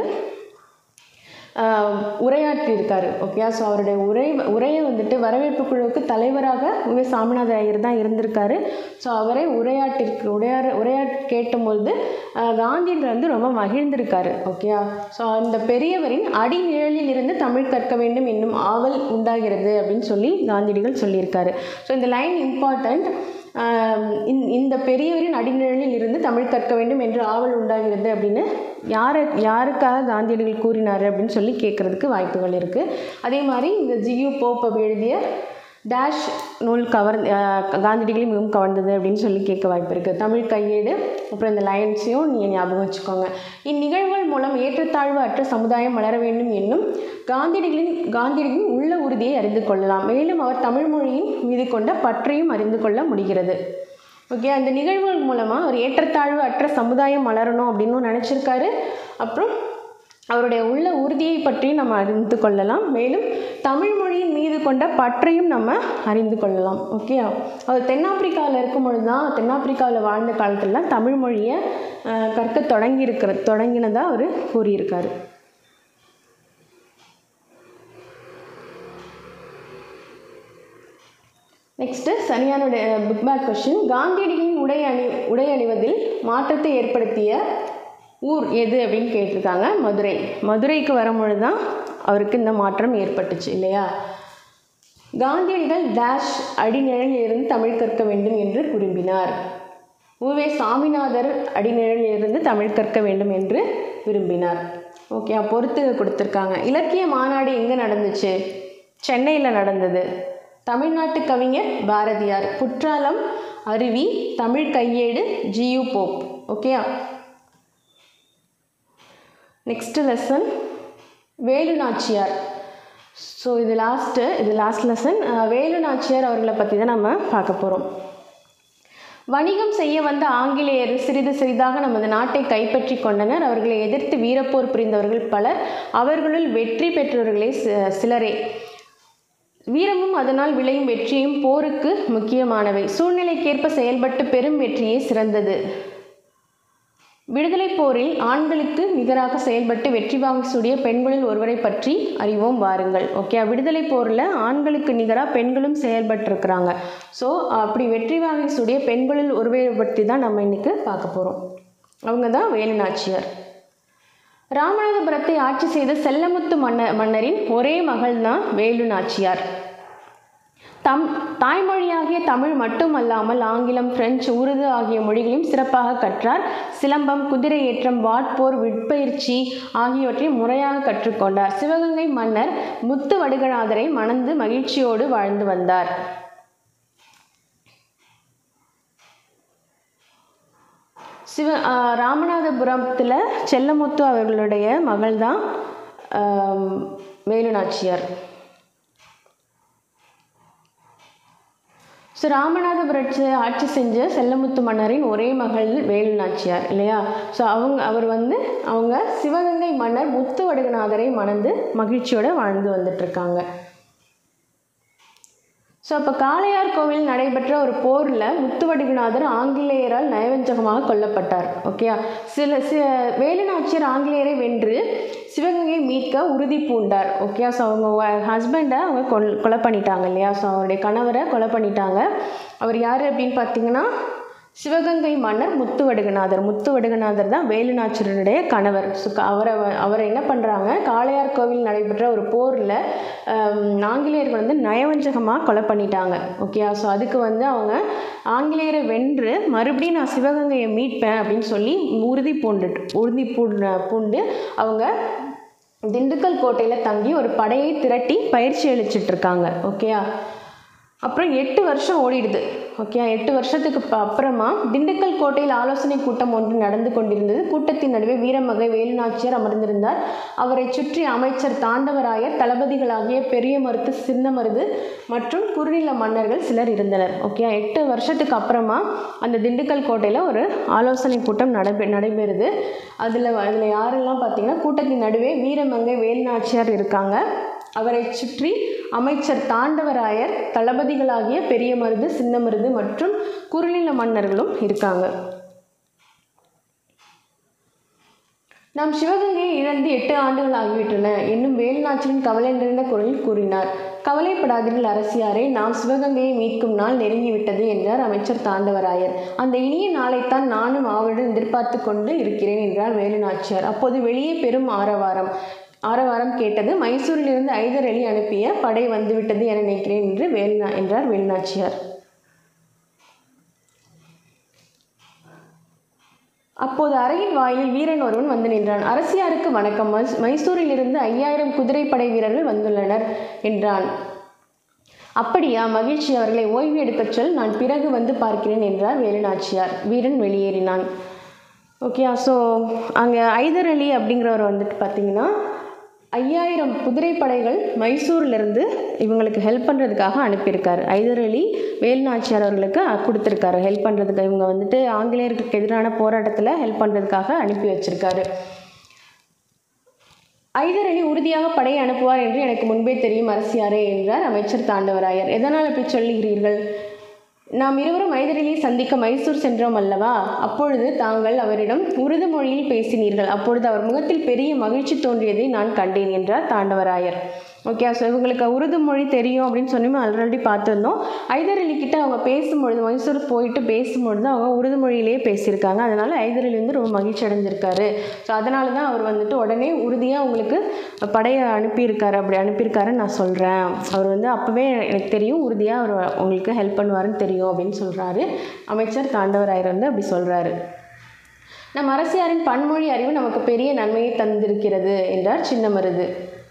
உரையாற்றியிருக்காரு. ஓகேயா. ஸோ அவருடைய உரை உரையை வந்துட்டு வரவேற்பு குழுவுக்கு தலைவராக உவே சாமிநாத ஐயர் தான் இருந்திருக்காரு. ஸோ அவரை உரையாட்டிற்கு உரையாட உரையாட் கேட்டும்பொழுது காந்தியடிகள் வந்து ரொம்ப மகிழ்ந்திருக்காரு. ஓகேயா. ஸோ அந்த பெரியவரின் அடிநிழலில் இருந்து தமிழ் கற்க வேண்டும் என்னும் ஆவல் உண்டாகிறது அப்படின்னு சொல்லி காந்தியடிகள் சொல்லியிருக்காரு. ஸோ இந்த லைன் இம்பார்ட்டண்ட். இந்த பெரியவரின் அடிநிழலில் இருந்து தமிழ் கற்க வேண்டும் என்று ஆவல் உண்டாகிறது அப்படின்னு யாரை யாருக்காக காந்தியடிகள் கூறினார் அப்படின்னு சொல்லி கேட்குறதுக்கு வாய்ப்புகள் இருக்குது. அதே மாதிரி இந்த ஜியு போப் எழுதிய டேஷ் நூல் கவர் காந்தியடிகளையும் மிகவும் கவர்ந்தது அப்படின்னு சொல்லி கேட்க வாய்ப்பு இருக்குது. தமிழ் கையேடு அப்புறம் இந்த லைன்ஸையும் நீங்கள் ஞாபகம் வச்சுக்கோங்க. இந்நிகழ்வுகள் மூலம் ஏற்றத்தாழ்வு அற்ற சமுதாயம் வளர வேண்டும் என்னும் காந்தியடிகளின் காந்தியடிகளின் உள்ள உறுதியை அறிந்து கொள்ளலாம். மேலும் அவர் தமிழ் மொழியின் மீது கொண்ட பற்றையும் அறிந்து கொள்ள முடிகிறது. ஓகே. அந்த நிகழ்வுகள் மூலமாக அவர் ஏற்றத்தாழ்வு அற்ற சமுதாயம் வளரணும் அப்படின்னு நினச்சிருக்காரு. அப்புறம் அவருடைய உள்ள உறுதியை பற்றி நம்ம அறிந்து கொள்ளலாம். மேலும் தமிழ் மொழியின் மீது கொண்ட பற்றையும் நம்ம அறிந்து கொள்ளலாம். ஓகே. அவர் தென்னாப்பிரிக்காவில் இருக்கும் பொழுது தான் தென்னாப்பிரிக்காவில் வாழ்ந்த காலத்தில் தான் தமிழ் மொழியை கற்க தொடங்கி இருக்கிற தொடங்கினதாக அவர் கூறியிருக்காரு. நெக்ஸ்ட்டு சரியான புக் பேக் கொஸ்டின். காந்தியடிகளின் உடை அணி உடை அணிவதில் மாற்றத்தை ஏற்படுத்திய ஊர் எது அப்படின்னு கேட்டிருக்காங்க. மதுரை. மதுரைக்கு வரும்பொழுது தான் அவருக்கு இந்த மாற்றம் ஏற்பட்டுச்சு இல்லையா. காந்தியடிகள் டேஷ் அடிநிழலில் இருந்து தமிழ் கற்க வேண்டும் என்று விரும்பினார். உவே சாமிநாதர் அடிநிழலில் இருந்து தமிழ் கற்க வேண்டும் என்று விரும்பினார். ஓகே. பொறுத்து கொடுத்துருக்காங்க. இலக்கிய மாநாடு எங்கே நடந்துச்சு? சென்னையில் நடந்தது. தமிழ்நாட்டு கவிஞர் பாரதியார். குற்றாலம் அருவி, தமிழ் கையேடு, ஜியு போப். ஓகேயா. Next lesson Velu Nachiyar. So இது லாஸ்ட்டு இது லாஸ்ட் லெசன். வேலு நாச்சியார் அவர்களை பற்றி தான் நம்ம பார்க்க போகிறோம். வணிகம் செய்ய வந்த ஆங்கிலேயர் சிறிது சிறிதாக நமது நாட்டை கைப்பற்றி கொண்டனர். அவர்களை எதிர்த்து வீரப்போர் புரிந்தவர்கள் பலர். அவர்களுள் வெற்றி பெற்றவர்களே சிலரே. வீரமும் அதனால் விளையும் வெற்றியும் போருக்கு முக்கியமானவை. சூழ்நிலைக்கேற்ப செயல்பட்டு பெரும் வெற்றியே சிறந்தது. விடுதலை போரில் ஆண்களுக்கு நிகராக செயல்பட்டு வெற்றி வாங்கி சூடிய பெண்களில் ஒருவரை பற்றி அறிவோம் வாருங்கள். ஓகே. விடுதலை போரில் ஆண்களுக்கு நிகராக பெண்களும் செயல்பட்டுருக்குறாங்க. ஸோ அப்படி வெற்றி வாங்கி சூடிய பெண்களில் ஒருவரை பற்றி தான் நம்ம இன்னைக்கு பார்க்க போகிறோம். அவங்க தான் வேலு நாச்சியார். ராமநாதபுரத்தை ஆட்சி செய்த செல்லமுத்து மன்ன மன்னரின் ஒரே மகள் தான் வேலு நாச்சியார். தம் தாய்மொழியாகிய தமிழ் மட்டுமல்லாமல் ஆங்கிலம், பிரெஞ்சு, உருது ஆகிய மொழிகளையும் சிறப்பாக கற்றார். சிலம்பம், குதிரை ஏற்றம், வாட்போர், விற்பயிற்சி ஆகியவற்றை முறையாக கற்றுக்கொண்டார். சிவகங்கை மன்னர் முத்து வடுகநாதரை மணந்து மகிழ்ச்சியோடு வாழ்ந்து வந்தார். சிவ ராமநாதபுரத்தில் செல்லமுத்து அவர்களுடைய மகள் தான் வேலு நாச்சியார். ஸோ ராமநாதபுரத்தை ஆட்சி செஞ்ச செல்லமுத்து மன்னரின் ஒரே மகள் வேலு நாச்சியார் இல்லையா. ஸோ அவங்க அவர் வந்து அவங்க சிவகங்கை மன்னர் முத்து வடுகநாதரை மணந்து மகிழ்ச்சியோடு வாழ்ந்து வந்துட்டுருக்காங்க. ஸோ அப்போ காளையார் கோவில் நடைபெற்ற ஒரு போரில் முத்துவடுகநாதர் ஆங்கிலேயரால் நயவஞ்சகமாக கொல்லப்பட்டார். ஓகே. சில சி வேலு நாச்சியார் ஆங்கிலேயரை வென்று சிவகங்கை மீட்க உறுதி பூண்டார். ஓகே. ஸோ அவங்க ஹஸ்பண்டை அவங்க கொல் கொலை பண்ணிட்டாங்க இல்லையா. ஸோ அவருடைய கணவரை கொலை பண்ணிட்டாங்க. அவர் யார் அப்படின்னு பார்த்தீங்கன்னா சிவகங்கை மன்னர் முத்துவடுகநாதர். முத்துவடுகநாதர் தான் வேலுநாச்சியாருடைய கணவர். ஸோ அவரை அவரை என்ன பண்ணுறாங்க, காளையார் கோவில் நடைபெற்ற ஒரு போரில் ஆங்கிலேயர்கள் வந்து நயவஞ்சகமாக கொலை பண்ணிட்டாங்க. ஓகே, ஸோ அதுக்கு வந்து அவங்க ஆங்கிலேயரை வென்று மறுபடியும் நான் சிவகங்கையை மீட்பேன் அப்படின்னு சொல்லி உறுதி பூண்டுட்டு உறுதி பூண்டு பூண்டு அவங்க திண்டுக்கல் கோட்டையில் தங்கி ஒரு படையை திரட்டி பயிற்சி அளிச்சிட்ருக்காங்க. ஓகேயா, அப்புறம் எட்டு வருஷம் ஓடிடுது. ஓகே, எட்டு வருஷத்துக்கு அப்புறமா திண்டுக்கல் கோட்டையில் ஆலோசனை கூட்டம் ஒன்று நடந்து கொண்டிருந்தது. கூட்டத்தின் நடுவே வீரமகை வேலுநாச்சியார் அமர்ந்திருந்தார். அவரை சுற்றி அமைச்சர் தாண்டவராயர், தளபதிகளாகிய பெரிய மருது, சின்ன மருது மற்றும் குறுநில மன்னர்கள் சிலர் இருந்தனர். ஓகே, எட்டு வருஷத்துக்கு அப்புறமா அந்த திண்டுக்கல் கோட்டையில் ஒரு ஆலோசனை கூட்டம் நடைபெ நடைபெறுது அதில் அதில் யாரெல்லாம் பார்த்தீங்கன்னா, கூட்டத்தின் நடுவே வீரமங்கை வேலுநாச்சியார் இருக்காங்க. அவரை சுற்றி அமைச்சர் தாண்டவராயர், தளபதிகளாகிய பெரிய மருது, சின்ன மருது மற்றும் குறுநில மன்னர்களும் இருக்காங்க. நாம் சிவகங்கையை இழந்து எட்டு ஆண்டுகள் ஆகிவிட்டன என்னும் வேலுநாச்சியாரின் கவலை நிறைந்த குரலில் கூறினார். கவலைப்படாதீர்கள் அரசியாரே, நாம் சிவகங்கையை மீட்கும் நாள் நெருங்கிவிட்டது என்றார் அமைச்சர் தாண்டவராயர். அந்த இனிய நாளைத்தான் நானும் ஆவலுடன் எதிர்பார்த்து கொண்டு இருக்கிறேன் என்றார் வேலுநாச்சியார். அப்போது வெளியே பெரும் ஆரவாரம் ஆரவாரம் கேட்டது. மைசூரிலிருந்து ஐதர் அலி அனுப்பிய படை வந்துவிட்டது என நினைக்கிறேன் என்று வேலுநா என்றார் வேலுநாச்சியார். அப்போது அறையின் வாயில் வீரன் ஒருவன் வந்து நின்றான். அரசியாருக்கு வணக்கம், மைசூரிலிருந்து ஐயாயிரம் குதிரைப்படை வீரர்கள் வந்துள்ளனர் என்றான். அப்படியா, மகிழ்ச்சி, அவர்களை ஓய்வு எடுக்கச் சொல், நான் பிறகு வந்து பார்க்கிறேன் என்றார் வேலுநாச்சியார். வீரன் வெளியேறினான். ஓகே, ஸோ அங்கே ஐதர் அலி அப்படிங்கிறவர் வந்துட்டு பார்த்தீங்கன்னா ஐயாயிரம் குதிரைப்படைகள் மைசூர்லேருந்து இவங்களுக்கு ஹெல்ப் பண்ணுறதுக்காக அனுப்பியிருக்காரு. ஐதர் அலி வேலுநாச்சியார் அவர்களுக்கு கொடுத்துருக்காரு ஹெல்ப் பண்ணுறதுக்கு. இவங்க வந்துட்டு ஆங்கிலேயர்களுக்கு எதிரான போராட்டத்தில் ஹெல்ப் பண்ணுறதுக்காக அனுப்பி வச்சிருக்காரு. ஐதர் அலி உறுதியாக படையை அனுப்புவார் என்று எனக்கு முன்பே தெரியும் அரசியாரே என்றார் அமைச்சர் தாண்டவராயர். எதனால் அப்படி சொல்லுகிறீர்கள்? நாம் இருவரும் ஐதர் அலியை சந்திக்க மைசூர் சென்றோம் அல்லவா? அப்பொழுது தாங்கள் அவரிடம் உருது மொழியில் பேசினீர்கள். அப்பொழுது அவர் முகத்தில் பெரிய மகிழ்ச்சி தோன்றியதை நான் கண்டேன் என்றார் தாண்டவராயர். ஓகே, ஸோ இவங்களுக்கு உருது மொழி தெரியும் அப்படின்னு சொல்லி ஆல்ரெடி பார்த்துருந்தோம். ஐதர் அலி கிட்ட அவங்க பேசும்பொழுது, மைசூர் போயிட்டு பேசும்பொழுது அவங்க உருது மொழியிலேயே பேசியிருக்காங்க. அதனால் ஐதர் அலி வந்து ரொம்ப மகிழ்ச்சி அடைஞ்சிருக்காரு. ஸோ அதனால தான் அவர் வந்துட்டு உடனே உறுதியாக உங்களுக்கு படையை அனுப்பியிருக்காரு அப்படி அனுப்பியிருக்காருன்னு நான் சொல்கிறேன். அவர் வந்து அப்போவே எனக்கு தெரியும், உறுதியாக அவர் உங்களுக்கு ஹெல்ப் பண்ணுவாருன்னு தெரியும் அப்படின்னு சொல்கிறாரு அமைச்சர் தாண்டவராயர் வந்து அப்படி சொல்கிறாரு. நம் அரசியாரின் பன்மொழி அறிவு நமக்கு பெரிய நன்மையை தந்திருக்கிறது என்றார் சின்ன மருது.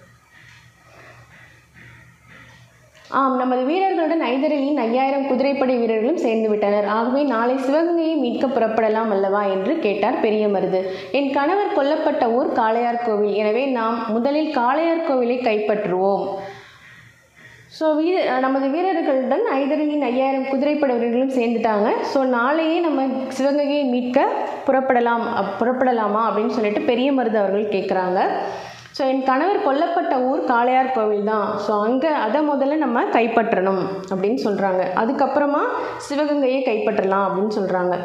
ஆம், நமது வீரர்களுடன் ஐதர் அலியின் ஐயாயிரம் குதிரைப்படை வீரர்களும் சேர்ந்து விட்டனர். ஆகவே நாளை சிவகங்கையை மீட்க புறப்படலாம் அல்லவா என்று கேட்டார் பெரிய மருது. என் கணவர் கொல்லப்பட்ட ஊர் காளையார் கோவில். எனவே நாம் முதலில் காளையார் கோவிலை கைப்பற்றுவோம். ஸோ வீர நமது வீரர்களுடன் ஐதர் அலியின் ஐயாயிரம் குதிரைப்படை வீரர்களும் சேர்ந்துட்டாங்க. ஸோ நாளையே நம்ம சிவகங்கையை மீட்க புறப்படலாம் புறப்படலாமா அப்படின்னு சொல்லிட்டு பெரிய மருது அவர்கள் கேட்குறாங்க. ஸோ என் கணவர் கொல்லப்பட்ட ஊர் காளையார் கோவில் தான். ஸோ அங்கே அதை முதல்ல நம்ம கைப்பற்றணும் அப்படின்னு சொல்கிறாங்க. அதுக்கப்புறமா சிவகங்கையை கைப்பற்றலாம் அப்படின்னு சொல்கிறாங்க.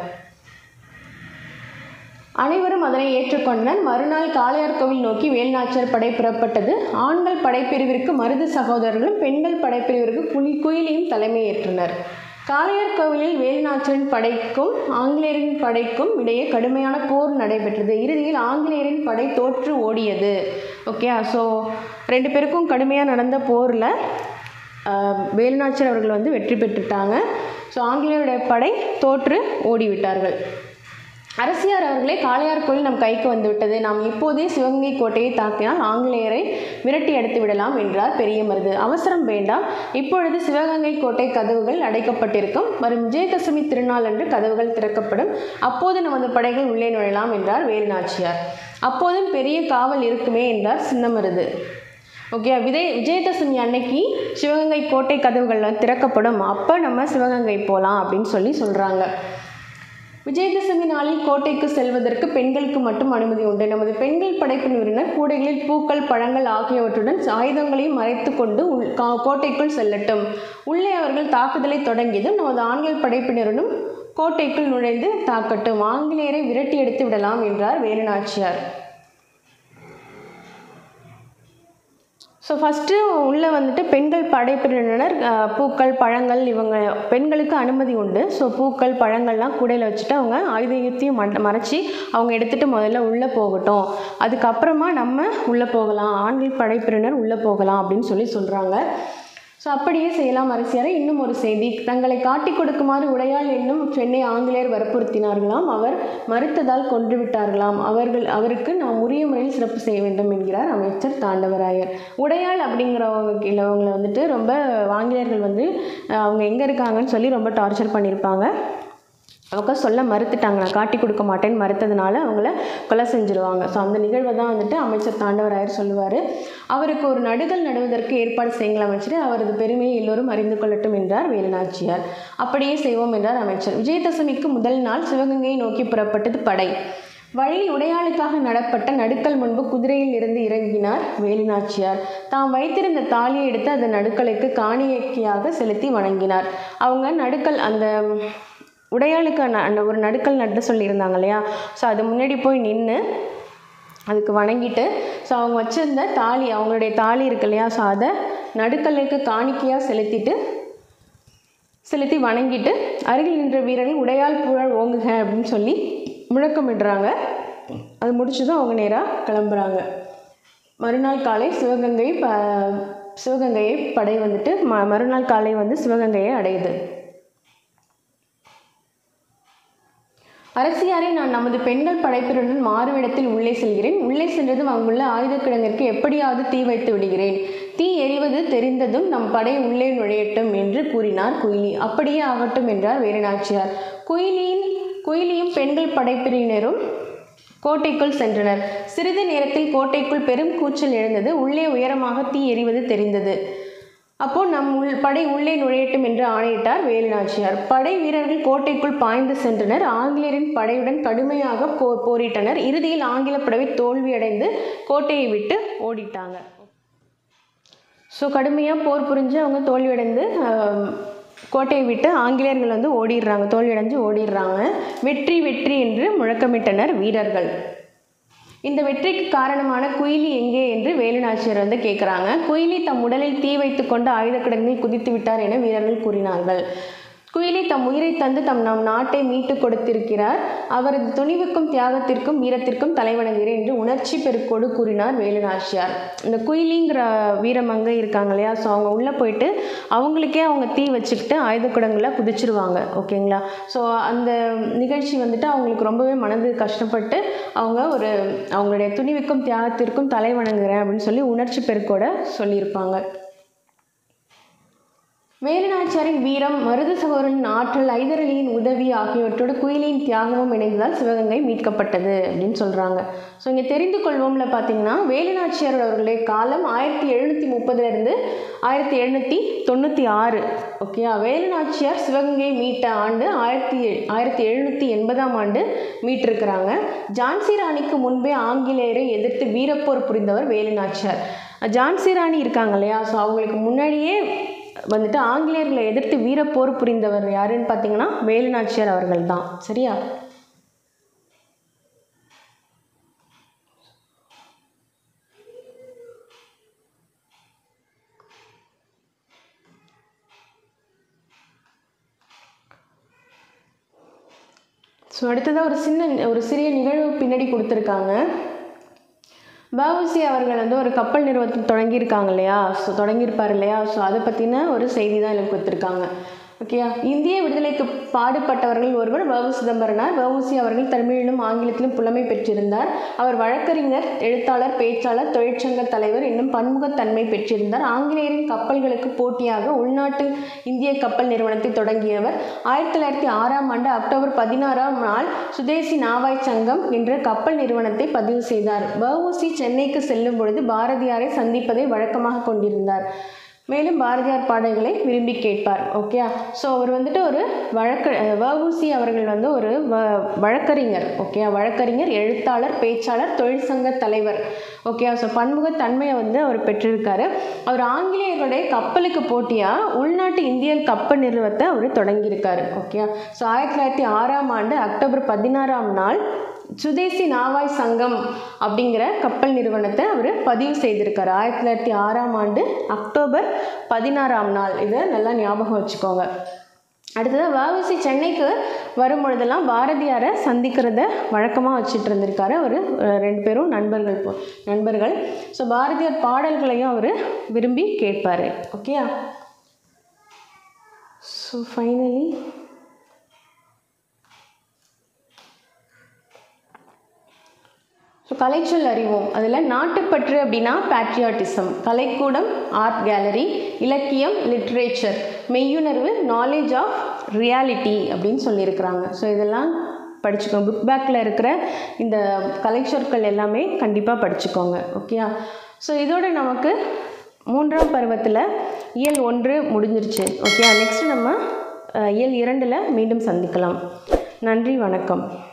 அனைவரும் அதனை ஏற்றுக்கொண்டனர். மறுநாள் காளையார் கோவில் நோக்கி வேலுநாச்சியார் படை புறப்பட்டது. ஆண்கள் படைப்பிரிவிற்கு மருது சகோதரர்களும் பெண்கள் படைப்பிரிவிற்கு குளி குயிலியும் தலைமையேற்றனர். காளையார் கோவிலில் வேலுநாச்சியாரின் படைக்கும் ஆங்கிலேயரின் படைக்கும் இடையே கடுமையான போர் நடைபெற்றது. இறுதியில் ஆங்கிலேயரின் படை தோற்று ஓடியது. ஓகே, ஸோ ரெண்டு பேருக்கும் கடுமையாக நடந்த போரில் வேலுநாச்சியார் அவர்கள் வந்து வெற்றி பெற்றுட்டாங்க. ஸோ ஆங்கிலேயருடைய படை தோற்று ஓடிவிட்டார்கள். அரசியார் அவர்களே, காளையார் கோவில் நம் கைக்கு வந்துவிட்டது. நாம் இப்போதே சிவகங்கை கோட்டையை தாக்கினால் ஆங்கிலேயரை விரட்டி எடுத்து விடலாம் என்றார் பெரிய மருது. அவசரம் வேண்டாம், இப்பொழுது சிவகங்கை கோட்டை கதவுகள் அடைக்கப்பட்டிருக்கும். வரும் விஜயதசமி திருநாள் அன்று கதவுகள் திறக்கப்படும். அப்போது நமது படைகள் உள்ளே நுழையலாம் என்றார் வேலுநாச்சியார். அப்போதும் பெரிய காவல் இருக்குமே என்றார் சின்ன மருது. ஓகே, விஜய் விஜயதசமி அன்னைக்கு சிவகங்கை கோட்டை கதவுகள் திறக்கப்படும். அப்போ நம்ம சிவகங்கை போகலாம் அப்படின்னு சொல்லி சொல்கிறாங்க. விஜயதசமி நாளில் கோட்டைக்கு செல்வதற்கு பெண்களுக்கு மட்டும் அனுமதி உண்டு. நமது பெண்கள் படைப்பிரிவினர் கூடைகளில் பூக்கள், பழங்கள் ஆகியவற்றுடன் ஆயுதங்களையும் மறைத்து கொண்டு உள் கோட்டைக்குள் செல்லட்டும். உள்ளே அவர்கள் தாக்குதலை தொடங்கியதும் நமது ஆண்கள் படைப்பினருடன் கோட்டைக்குள் நுழைந்து தாக்கட்டும். ஆங்கிலேயரை விரட்டி எடுத்து விடலாம் என்றார் வேலுநாச்சியார். ஸோ ஃபஸ்ட்டு உள்ளே வந்துட்டு பெண்கள் படைப்பிரிவினர் பூக்கள் பழங்கள் இவங்க பெண்களுக்கு அனுமதி உண்டு. ஸோ பூக்கள் பழங்கள்லாம் கூடையில் வச்சுட்டு அவங்க ஆயுதத்தையும் ம மறைச்சி அவங்க எடுத்துகிட்டு முதல்ல உள்ளே போகட்டும், அதுக்கப்புறமா நம்ம உள்ளே போகலாம், ஆண்கள் படைப்பிரிவினர் உள்ளே போகலாம் அப்படின்னு சொல்லி சொல்கிறாங்க. ஸோ அப்படியே செய்யலாம் அரசியாரை. இன்னும் ஒரு செய்தி, தங்களை காட்டி கொடுக்குமாறு உடையாள் என்னும் பெண்ணை ஆங்கிலேயர் வற்புறுத்தினார்களாம். அவர் மறுத்ததால் கொன்று விட்டார்களாம். அவர்கள் அவருக்கு நாம் உரிய முறையில் சிறப்பு செய்ய வேண்டும் என்கிறார் அமைச்சர் தாண்டவராயர். உடையாள் அப்படிங்கிறவங்க இல்லவங்களை வந்துட்டு ரொம்ப ஆங்கிலேயர்கள் வந்து அவங்க எங்கே இருக்காங்கன்னு சொல்லி ரொம்ப டார்ச்சர் பண்ணியிருப்பாங்க. அவங்க சொல்ல மறுத்துட்டாங்க, நான் காட்டி கொடுக்க மாட்டேன்னு மறுத்ததுனால அவங்கள கொலை செஞ்சுருவாங்க. ஸோ அந்த நிகழ்வை தான் வந்துட்டு அமைச்சர் தாண்டவராயர் சொல்லுவார். அவருக்கு ஒரு நடுகள் நடுவதற்கு ஏற்பாடு செய்யுங்கள் அமைச்சர், அவரது பெருமையை எல்லோரும் அறிந்து கொள்ளட்டும் என்றார் வேலுநாச்சியார். அப்படியே செய்வோம் என்றார் அமைச்சர். விஜயதசமிக்கு முதல் நாள் சிவகங்கையை நோக்கி புறப்பட்டது படை. வழியில் உடையாளுக்காக நடப்பட்ட நடுக்கல் முன்பு குதிரையில் இருந்து இறங்கினார் வேலுநாச்சியார். தாம் வைத்திருந்த தாலியை எடுத்து அந்த நடுக்கலுக்கு காணிக்கையாக செலுத்தி வணங்கினார். அவங்க நடுக்கல் அந்த உடையாளுக்கு அந்த ஒரு நடுக்கல் நட்டு சொல்லியிருந்தாங்க இல்லையா, ஸோ அது முன்னாடி போய் நின்று அதுக்கு வணங்கிட்டு, ஸோ அவங்க வச்சுருந்த தாலி அவங்களுடைய தாலி இருக்கு இல்லையா, ஸோ அதை நடுக்கல்லுக்கு காணிக்கையாக செலுத்திட்டு செலுத்தி வணங்கிட்டு அருகில் நின்ற வீரர்கள் உடையாள் புகழ் ஓங்குக அப்படின்னு சொல்லி முழக்கமிடுறாங்க. அது முடிச்சதும் அவங்க நேராக கிளம்புறாங்க. மறுநாள் காலை சிவகங்கை ப சிவகங்கையை படை வந்துட்டு ம மறுநாள் காலை வந்து சிவகங்கையை அடையுது. அரசியாரை, நான் நமது பெண்கள் படைப்பிரிவுடன் மாறுவிடத்தில் உள்ளே செல்கிறேன். உள்ளே சென்றதும் அங்குள்ள ஆயுத கிடங்கிற்கு எப்படியாவது தீ வைத்து விடுகிறேன். தீ எரிவது தெரிந்ததும் நம் படை உள்ளே நுழையட்டும் என்று கூறினார் குயிலி. அப்படியே ஆகட்டும் என்றார் வேலுநாச்சியார். குயிலியின் குயிலியும் பெண்கள் படைப்பிரிவினரும் கோட்டைக்குள் சென்றனர். சிறிது நேரத்தில் கோட்டைக்குள் பெரும் கூச்சல் எழுந்தது. உள்ளே உயரமாக தீ எரிவது தெரிந்தது. அப்போ நம் உள் படை உள்ளே நுழையட்டும் என்று ஆணையிட்டார் வேலுநாச்சியார். படை வீரர்கள் கோட்டைக்குள் பாய்ந்து சென்றனர். ஆங்கிலேயரின் படையுடன் கடுமையாக போ போரிட்டனர். இறுதியில் ஆங்கில படை தோல்வியடைந்து கோட்டையை விட்டு ஓடிட்டாங்க. ஸோ கடுமையாக போர் புரிஞ்சு அவங்க தோல்வியடைந்து கோட்டையை விட்டு ஆங்கிலேயர்கள் வந்து ஓடிடுறாங்க, தோல்வியடைஞ்சு ஓடிடுறாங்க. வெற்றி வெற்றி என்று முழக்கமிட்டனர் வீரர்கள். இந்த வெற்றிக்கு காரணமான குயிலி எங்கே என்று வேலுநாச்சியார் வந்து கேட்குறாங்க. குயிலி தம் உடலில் தீ வைத்து கொண்டு ஆயுத கிடங்கில் குதித்து விட்டார் என வீரர்கள் கூறினார்கள். குயிலி தம் உயிரை தந்து தம் நம் நாட்டை மீட்டு கொடுத்திருக்கிறார். அவரது துணிவுக்கும் தியாகத்திற்கும் வீரத்திற்கும் தலைவணங்குகிறேன் என்று உணர்ச்சி பெருக்கோடு கூறினார் வேலுநாச்சியார். இந்த குயிலிங்கிற வீரமங்கை இருக்காங்க இல்லையா, ஸோ அவங்க உள்ளே போயிட்டு அவங்களுக்கே அவங்க தீ வச்சுக்கிட்டு ஆயுத குடங்களில் குதிச்சிருவாங்க. ஓகேங்களா. ஸோ அந்த நிகழ்ச்சி வந்துட்டு அவங்களுக்கு ரொம்பவே மனது கஷ்டப்பட்டு அவங்க ஒரு அவங்களுடைய துணிவுக்கும் தியாகத்திற்கும் தலைவணங்குகிறேன் அப்படின்னு சொல்லி உணர்ச்சி பெருக்கோட சொல்லியிருப்பாங்க. வேலுநாச்சியாரின் வீரம், மருது சகோதரனின் ஆற்றல், ஐதர் அலியின் உதவி ஆகியவற்றோடு குயிலியின் தியாகமும் இணைந்ததால் சிவகங்கை மீட்கப்பட்டது அப்படின்னு சொல்கிறாங்க. ஸோ இங்கே தெரிந்து கொள்வோம்ல பார்த்தீங்கன்னா, வேலுநாச்சியார் அவர்களுடைய காலம் ஆயிரத்தி எழுநூற்றி முப்பதுலேருந்து ஆயிரத்தி எழுநூற்றி தொண்ணூற்றி ஆறு. ஓகேயா. வேலுநாச்சியார் சிவகங்கையை மீட்ட ஆண்டு ஆயிரத்தி ஆயிரத்தி எழுநூற்றி எண்பதாம் ஆண்டு மீட்டிருக்கிறாங்க. ஜான்சி ராணிக்கு முன்பே ஆங்கிலேயரை எதிர்த்து வீரப்போர் புரிந்தவர் வேலுநாச்சியார். ஜான்சி ராணி இருக்காங்க இல்லையா, ஸோ அவங்களுக்கு முன்னாடியே வந்துட்டு ஆங்கிலேயர்களை எதிர்த்து வீரப்போர் புரிந்தவர் யாருன்னு பார்த்தீங்கன்னா வேலுநாச்சியார் அவர்கள் தான். சரியா. ஸோ அடுத்ததாக ஒரு சின்ன ஒரு சிறிய நிகழ்வு பின்னாடி கொடுத்துருக்காங்க. வஉசி அவர்கள் வந்து ஒரு கப்பல் நிறுவனத்தை தொடங்கியிருக்காங்க இல்லையா, ஸோ தொடங்கியிருப்பார் இல்லையா, ஸோ அதை பற்றின ஒரு செய்தி தான் எனக்கு கொடுத்துருக்காங்க. ஓகேயா. இந்திய விடுதலைக்கு பாடுபட்டவர்கள் ஒருவர் வ உ சிதம்பரனார். வஉசி அவர்கள் தமிழிலும் ஆங்கிலத்திலும் புலமை பெற்றிருந்தார். அவர் வழக்கறிஞர், எழுத்தாளர், பேச்சாளர், தொழிற்சங்க தலைவர் என்னும் பன்முகத்தன்மை பெற்றிருந்தார். ஆங்கிலேயரின் கப்பல்களுக்கு போட்டியாக உள்நாட்டு இந்திய கப்பல் நிறுவனத்தை தொடங்கியவர். ஆயிரத்தி தொள்ளாயிரத்தி ஆறாம் ஆண்டு அக்டோபர் பதினாறாம் நாள் சுதேசி நாவாய் சங்கம் என்ற கப்பல் நிறுவனத்தை பதிவு செய்தார். வஉசி சென்னைக்கு செல்லும் பொழுது பாரதியாரை சந்திப்பதை வழக்கமாக கொண்டிருந்தார். மேலும் பாரதியார் பாடல்களை விரும்பி கேட்பார். ஓகே. ஸோ அவர் வந்துட்டு ஒரு வழக்க வஉசி அவர்கள் வந்து ஒரு வ வழக்கறிஞர். ஓகே. வழக்கறிஞர், எழுத்தாளர், பேச்சாளர், தொழிற்சங்க தலைவர். ஓகே. ஸோ பன்முகத்தன்மையை வந்து அவர் பெற்றிருக்காரு. அவர் ஆங்கிலேயர்களுடைய கப்பலுக்கு போட்டியாக உள்நாட்டு இந்திய கப்பல் நிறுவனத்தை அவர் தொடங்கியிருக்காரு. ஓகே. ஸோ ஆயிரத்தி தொள்ளாயிரத்தி ஆறாம் ஆண்டு அக்டோபர் பதினாறாம் நாள் சுதேசி நாவாய் சங்கம் அப்படிங்கிற கப்பல் நிறுவனத்தை அவர் பதிவு செய்திருக்கார் ஆயிரத்தி தொள்ளாயிரத்தி ஆறாம் ஆண்டு அக்டோபர் பதினாறாம் நாள். இதை நல்லா ஞாபகம் வச்சுக்கோங்க. அடுத்ததாக வஉசி சென்னைக்கு வரும் பொழுதெல்லாம் பாரதியாரை சந்திக்கிறத வழக்கமாக வச்சுட்டு இருந்திருக்காரு. அவர் ரெண்டு பேரும் நண்பர்கள் போ நண்பர்கள் ஸோ பாரதியார் பாடல்களையும் அவர் விரும்பி கேட்பார். ஓகேயா? ஸோ ஃபைனலி ஸோ கலைச்சொல் அறிவோம். அதில் நாட்டுப்பற்று அப்படின்னா பேட்ரியாட்டிசம், கலைக்கூடம் ஆர்ட் கேலரி, இலக்கியம் லிட்ரேச்சர், மெய்யுணர்வு நாலேஜ் ஆஃப் ரியாலிட்டி அப்படின்னு சொல்லியிருக்கிறாங்க. ஸோ இதெல்லாம் படிச்சுக்கோங்க. புக் பேக்கில் இருக்கிற இந்த கலைச்சொற்கள் எல்லாமே கண்டிப்பாக படிச்சுக்கோங்க. ஓகேயா? ஸோ இதோட நமக்கு மூன்றாம் பருவத்தில் இயல் ஒன்று முடிஞ்சிருச்சு. ஓகே, நெக்ஸ்ட் நம்ம இயல் இரண்டில் மீண்டும் சந்திக்கலாம். நன்றி, வணக்கம்.